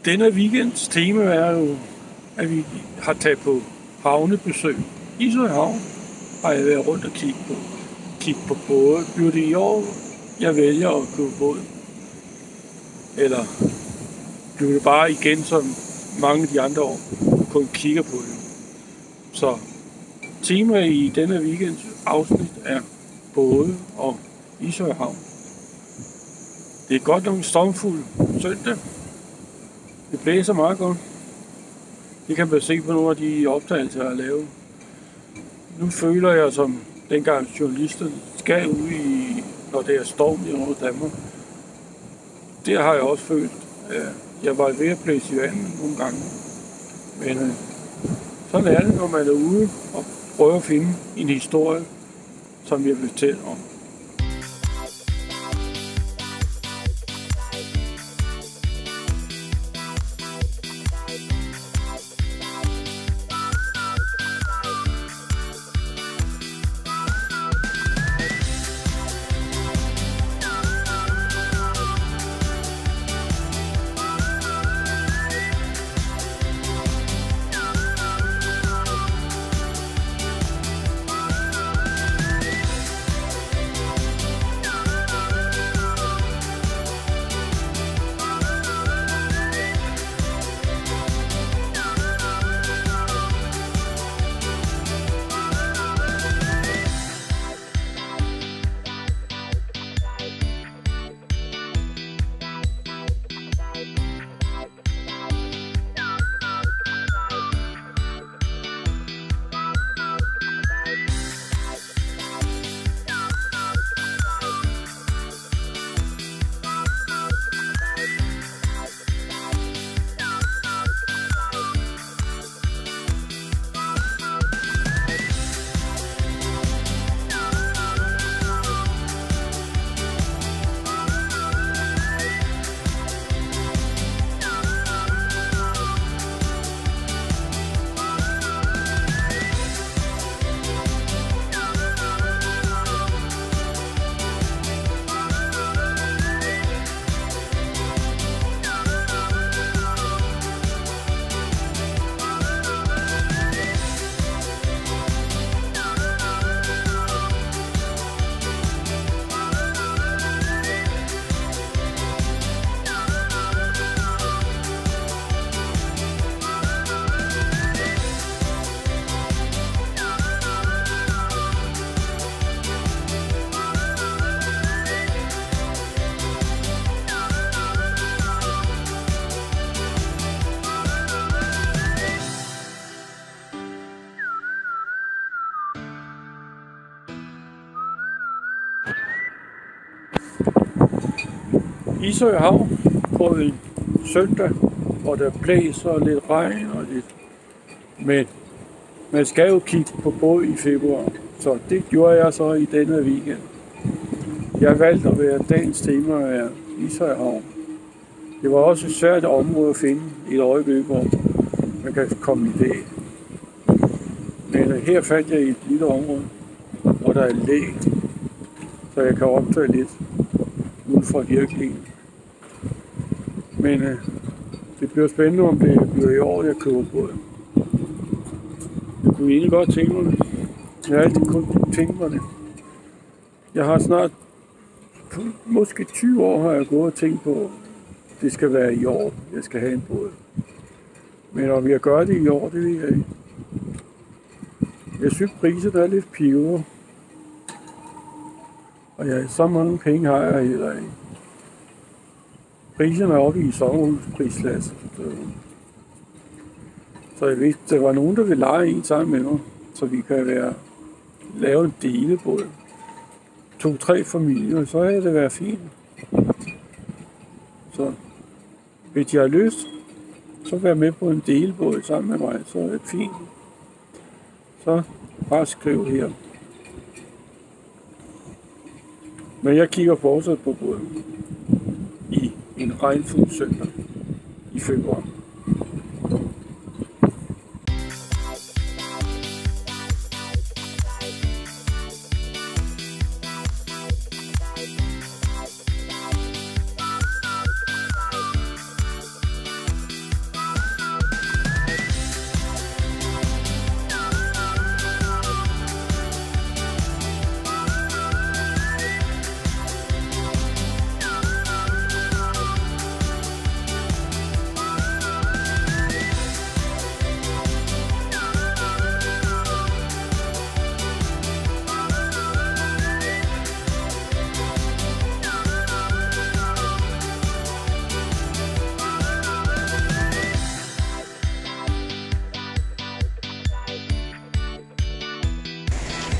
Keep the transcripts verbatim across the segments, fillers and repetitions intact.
Denne weekends tema er jo, at vi har taget på havnebesøg. Ishøj Havn har jeg været rundt og kigge på. Kigge på både. Bliver det i år, jeg vælger at købe båd? Eller bliver det bare igen, som mange af de andre år, kun kigger på det? Så tema i denne weekends afsnit er både og Ishøj Havn. Det er godt nok en stormfuld søndag. Det blæser meget godt. Det kan man se på nogle af de optagelser, jeg har lavet. Nu føler jeg, som dengang journalisten skal ud i, når det er storm i over Danmark. Det har jeg også følt. Jeg var ved at blæse i vandet nogle gange. Men sådan er det, når man er ude og prøver at finde en historie, som jeg vil fortælle om. Ishøj Havn på en søndag, hvor der blæser lidt regn og lidt. Men man skal jo kigge på båd i februar, så det gjorde jeg så i denne weekend. Jeg valgte at være dagens tema af Ishøj Havn. Det var også et svært område at finde i et øjeblik, hvor man kan komme i dag. Men her fandt jeg et lille område, hvor der er læg, så jeg kan optage lidt ud fra virkeligheden. Men øh, det bliver spændende, om det bliver i år, jeg køber båden. Jeg kunne egentlig godt tænke mig det. Jeg har altid kun tænkt mig det. Jeg har snart, måske tyve år har jeg gået og tænkt på, at det skal være i år, jeg skal have en båd. Men om jeg gør det i år, det ved jeg ikke. Jeg synes, priset er lidt piver. Og ja, så mange penge har jeg heller ikke. Priserne er oppe i sommerhusprisklasse. Så jeg vidste, der var nogen, der ville lege en sammen med mig, så vi kan være, lave en delebåd. To-tre familier, så er det været fint. Så hvis jeg har lyst, så vær med på en delebåd sammen med mig, så er det fint. Så bare skriv her. Men jeg kigger fortsat på båden i en regnfuld søndag i februar.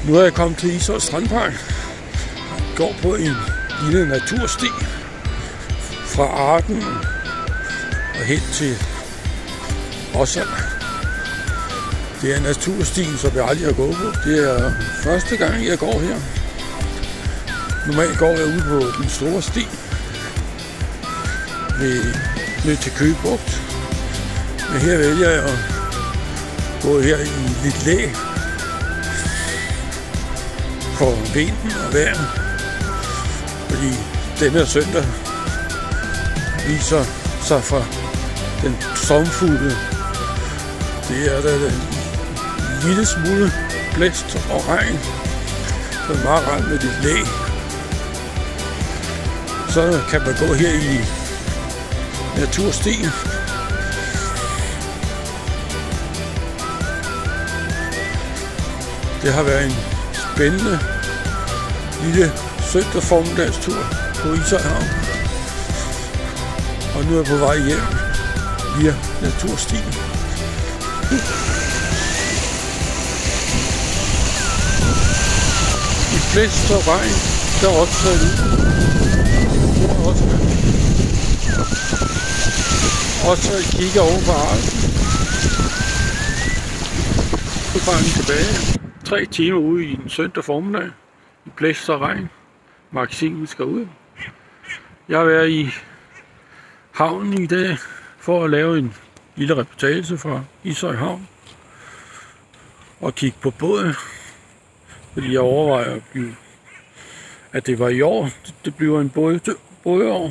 Nu er jeg kommet til Ishøj Strandpark. Går på en lille natursti fra Arden og hen til Åsand. Det er naturstien, som jeg aldrig har gået på. Det er første gang, jeg går her. Normalt går jeg ude på den store sti ved, ned til Køge Bugt. Men her vælger jeg at gå her i lidt læ for vinden og vejret. Fordi denne søndag viser sig fra den stormfulde. Det er der en lille smule blæst og regn. Så er meget rart med det læ. Så kan man gå her i naturstien. Det har været en spændende lille søndag formiddagstur på Ishøj Havn. Og nu er jeg på vej hjem via naturstien. I blæst og regn, der er også taget ud. Også, også kigger over på Arden. Så bare tilbage. Tre timer ude i en søndag formiddag. I blæst og regn. Magasinet skal ud. Jeg har været i havnen i dag for at lave en lille reportage fra Ishøj Havn. Og kigge på båden. Fordi jeg overvejer at blive, at det var i år. Det bliver en båd, bådår.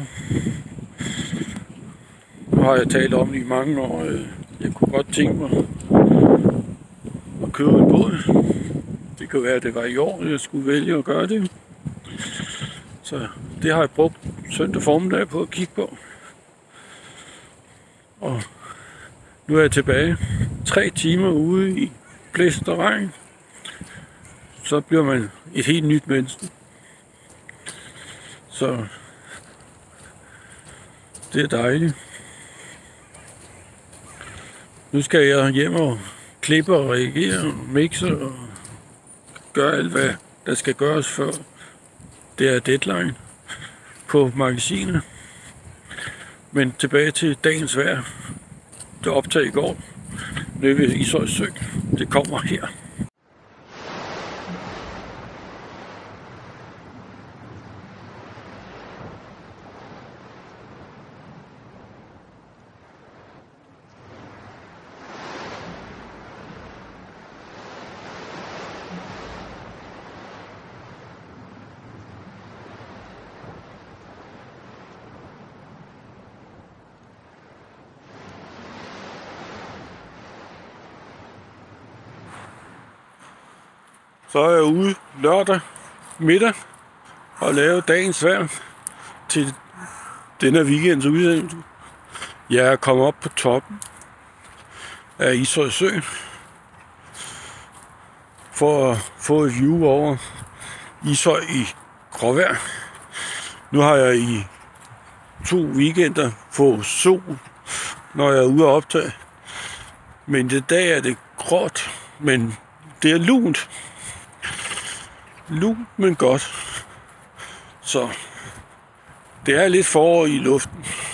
Nu har jeg talt om det i mange år. Jeg kunne godt tænke mig at købe en båd. Det kan være, at det var i år, jeg skulle vælge at gøre det. Så det har jeg brugt søndag formiddag på at kigge på. Og nu er jeg tilbage. Tre timer ude i blæst og regn. Så bliver man et helt nyt menneske. Så det er dejligt. Nu skal jeg hjem og klippe og reagere og mixe og gøre alt, hvad der skal gøres før det er deadline på magasinet. Men tilbage til dagens vejr. Det optag i går nede ved Ishøj Sø. Det kommer her. Så er jeg ude lørdag middag og lave dagens vejr til denne weekends udsendelse. Jeg er kommet op på toppen af Ishøj Sø for at få et view over Ishøj i gråvejr. Nu har jeg i to weekender fået sol, når jeg er ude og optage. Men i dag er det gråt, men det er lunt. Lunt, men godt. Så det er lidt forår i luften.